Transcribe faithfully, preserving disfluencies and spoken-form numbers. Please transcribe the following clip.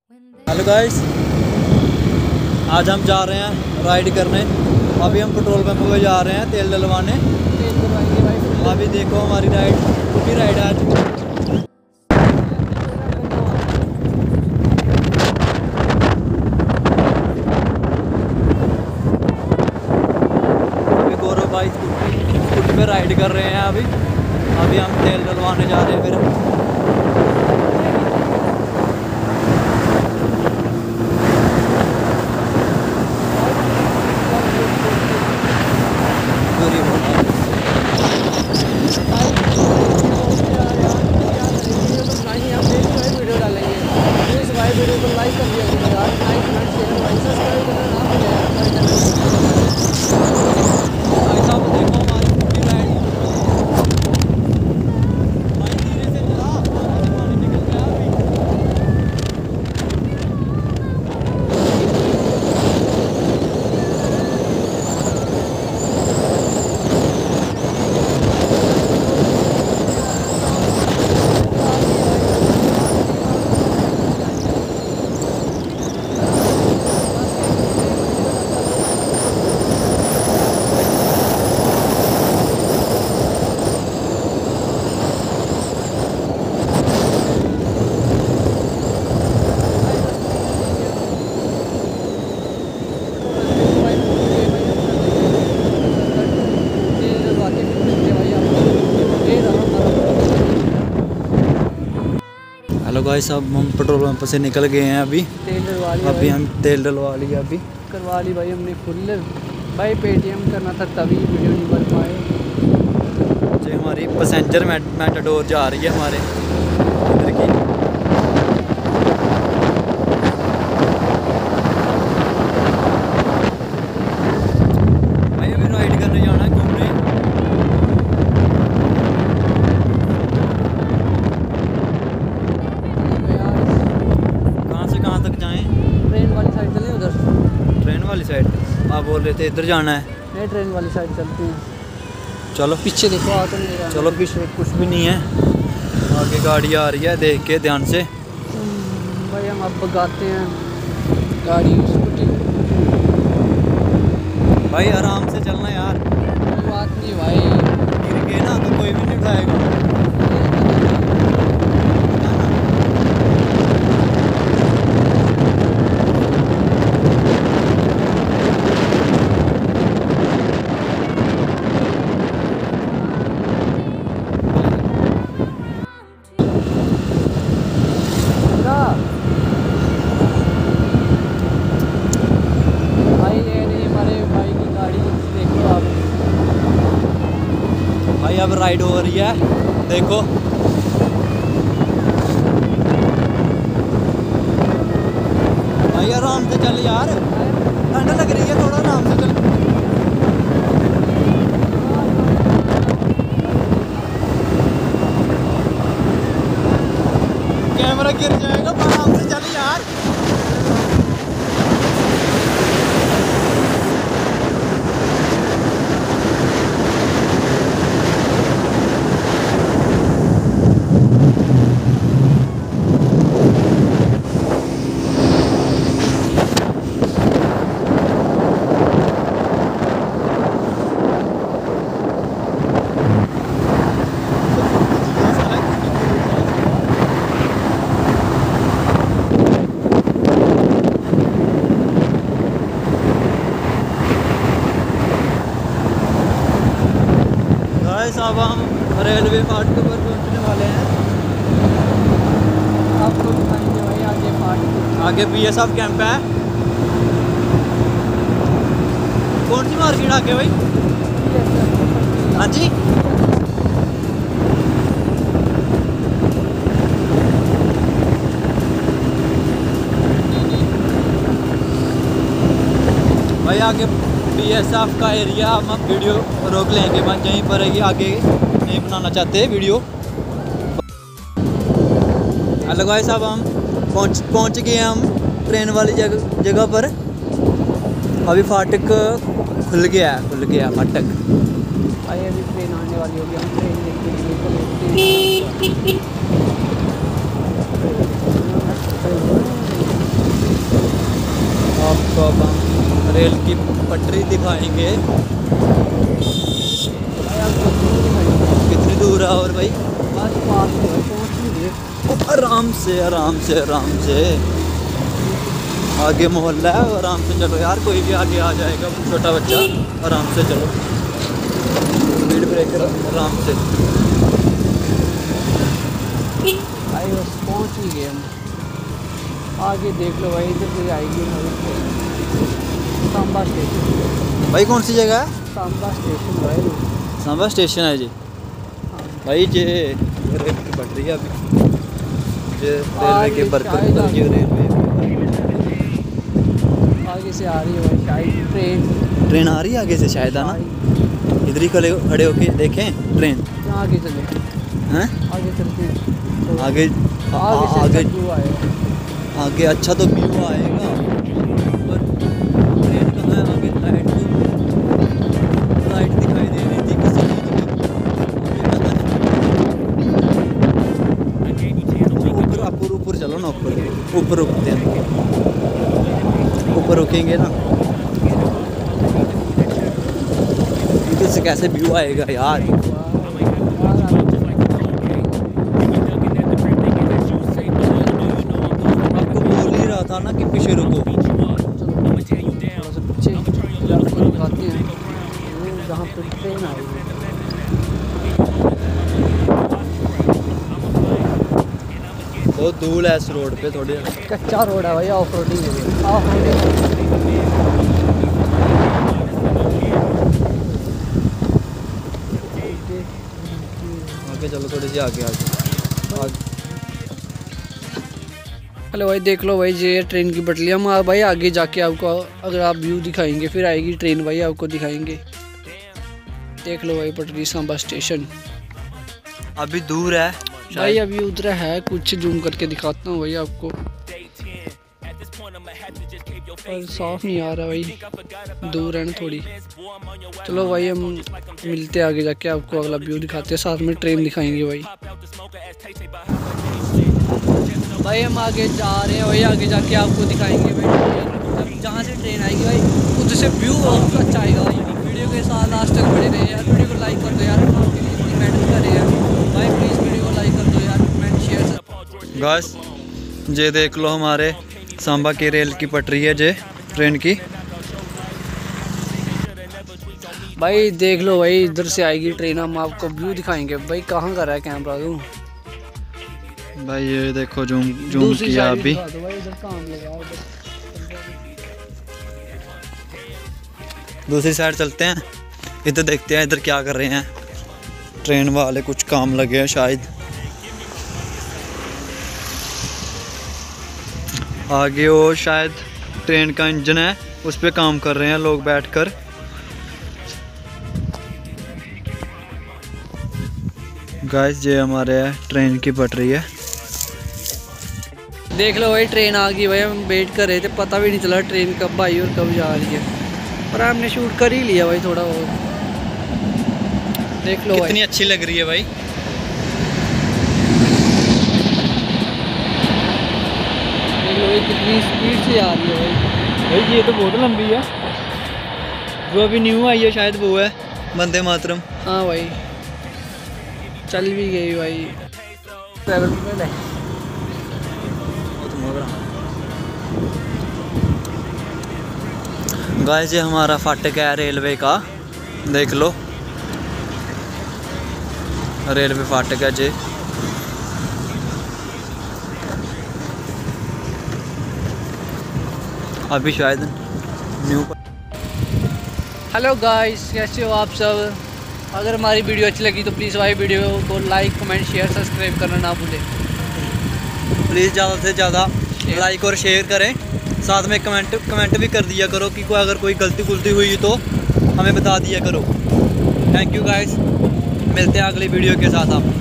Hello guys, आज हम जा रहे हैं राइड करने। अभी हम पेट्रोल पंप पे जा रहे हैं तेल डलवाने। अभी देखो हमारी राइड पूरी राइड है आज। अभी गौरव भाई स्कूटी पे राइड कर रहे हैं। अभी अभी हम तेल डलवाने जा रहे हैं। फिर हेलो गाइस, अब हम पेट्रोल पंप से निकल गए हैं। अभी तेल डलवा लिया। अभी हम तेल डलवा लिया। अभी करवा ली भाई हमने फुल। भाई पेटीएम करना था तभी वीडियो नहीं बन पाए। जो हमारी पैसेंजर मेटाडोर जा रही है हमारे इधर की। भाई अभी राइड करने जाना है, घूमने। कहाँ तक जाएं? ट्रेन वाली साइड चलें उधर। ट्रेन वाली साइड आप बोल रहे थे इधर जाना है। नहीं, ट्रेन वाली साइड चलते हैं। चलो पीछे देखो, आ तो नहीं रहा। चलो पीछे कुछ भी नहीं है, आगे गाड़ी आ रही है, देख के ध्यान से। भाई हम अब भगाते हैं गाड़ी स्कूटी। भाई आराम से चलना यार, कोई बात नहीं भाई, गिर गए ना तो कोई भी नहीं उठाएगा। भाई अब राइड हो रही है, देखो। भाई आराम से चल यार, ठंड लग रही है, थोड़ा आराम से चल। कैमरा गिर जाएगा, आराम से चल यार। अब हम रेलवे फाटक पर पहुंचने वाले हैं। आपको दिखाएंगे भाई आगे फाटक। आगे बीएसएफ कैंप है। कौन सी मार्केट आगे भाई? हाँ जी, भाई आगे बीएसएफ का एरिया। हम अब वीडियो रोक लेंगे, बस यहीं पर है, आगे नहीं बनाना चाहते वीडियो। हेलो गाइस, अब हम पहुंच पहुंच गए हैं हम ट्रेन वाली जगह जगह पर। अभी फाटक खुल गया है, खुल गया फाटक। भाई अभी ट्रेन आने वाली होगी, हम ट्रेन देखते हैं। आपको अब हम रेल की पटरी दिखाएंगे। भाई आपको दूर दिखाएंगे। कितनी दूर है और भाई? बस पास में है, पहुँच नहीं रहे। आराम से आराम से आराम से आगे मोहल्ला है, आराम से चलो यार, कोई भी आगे आ जाएगा, छोटा बच्चा, आराम से चलो, स्पीड ब्रेकर आराम से। भाई बस पहुँच ही गए हम। आगे देख लो भाई, इधर से आएगी सांबा स्टेशन। भाई कौन सी जगह है? सांबा स्टेशन भाई। सांबा स्टेशन है जी। भाई ये रेल की पटरी है अभी, ये रेलवे के वर्कर बल्कि रेलवे आगे से आ रही है भाई शायद ट्रेन। ट्रेन आ रही है आगे से शायद, है ना? इधर ही खड़े खड़े होके देखें ट्रेन। आगे चले हैं? आगे चलते हैं। आगे आगे से आगे व्यू आएगा। आगे अच्छा तो व्यू आएगा, पर ट्रेन कहाँ है? आगे लाइट तो लाइट दिखाई दे रही थी किसी चीज़ की। ऊपर ऊपर ऊपर चलो ना, ऊपर ऊपर रुकते हैं, ऊपर रुकेंगे ना, इधर से कैसे व्यू आएगा यार। आपको बोल ही रहा था ना कि पीछे रुको। थोड़ा सा पीछे आपको दिखाते हैं जहाँ पर ट्रेन आई है। बहुत धूल है इस रोड पे, थोड़ी कच्चा रोड है भाई, ऑफ रोडिंग है। ऑफ रोडिंग आगे चलो, थोड़ी सी आगे आगे आगे। हेलो भाई, देख लो भाई, ये ट्रेन की पटरी। हम आ- भाई आगे जाके आपको अगर आप व्यू दिखाएंगे, फिर आएगी ट्रेन भाई, आपको दिखाएंगे। देख लो भाई पटरी सांबा स्टेशन। अभी दूर है भाई अभी उधर है, कुछ जूम करके दिखाता हूँ भाई आपको, पर साफ नहीं आ रहा भाई, दूर है ना थोड़ी। चलो भाई हम मिलते हैं आगे जाके, आपको अगला व्यू दिखाते हैं, साथ में ट्रेन दिखाएंगे भाई। भाई हम आगे जा रहे हैं भाई, आगे जाके आपको दिखाएंगे भाई, जहाँ से ट्रेन आएगी भाई उधर से व्यू बहुत अच्छा आएगा भाई। वीडियो के साथ लास्ट तक बने रहे यार, वीडियो को लाइक कर दो यार, आपके लिए इतनी मेहनत कर रहे हैं भाई, प्लीज़ वीडियो को लाइक कर दो यार, कमेंट शेयर। गाइस ये देख लो हमारे सांबा की रेल की पटरी है जे ट्रेन की। भाई देख लो भाई, इधर से आएगी ट्रेन, हम आपको व्यू दिखाएंगे भाई। कहाँ कर रहा है कैमरा तू? भाई ये देखो जूम जूम किया अभी। दूसरी साइड चलते हैं, इधर देखते हैं इधर क्या कर रहे हैं ट्रेन वाले, कुछ काम लगे हैं शायद। आगे वो शायद ट्रेन का इंजन है, उस पे काम कर रहे हैं लोग बैठकर। गाइस ये हमारे ट्रेन की पटरी है। देख लो भाई ट्रेन आ गई भाई, हम वेट कर रहे थे, पता भी नहीं चला ट्रेन कब आई और कब जा रही है, पर हमने शूट कर ही लिया भाई थोड़ा बहुत। देख लो कितनी अच्छी लग रही है भाई। देख लो भाई कितनी स्पीड से आ रही है भाई। भाई ये तो बहुत लंबी है, जो अभी न्यू आई है शायद वो है वंदे मातरम। हाँ भाई चल भी गई भाई। ट्रैवल में है गाइस ये हमारा फाटक है रेलवे का, देख लो रेलवे फाटक है जी। अभी शायद न्यू। हेलो गाइस, कैसे हो आप सब? अगर हमारी वीडियो अच्छी लगी तो प्लीज़ भाई वीडियो को लाइक कमेंट शेयर सब्सक्राइब करना ना भूलें। प्लीज़ ज़्यादा से ज़्यादा लाइक और शेयर करें, साथ में कमेंट कमेंट भी कर दिया करो कि कोई अगर कोई गलती गुलती हुई तो हमें बता दिया करो। थैंक यू गाइस, मिलते हैं अगली वीडियो के साथ आप।